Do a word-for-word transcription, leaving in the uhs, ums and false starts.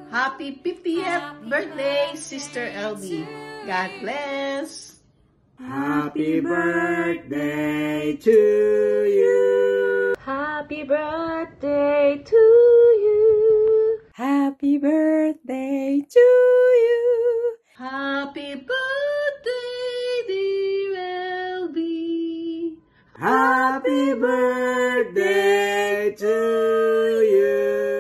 Happy fiftieth birthday, Sister Elvie. God bless. Happy birthday to you. Happy birthday to you. Happy birthday to you. Happy birthday, dear Elvie. Happy birthday to you.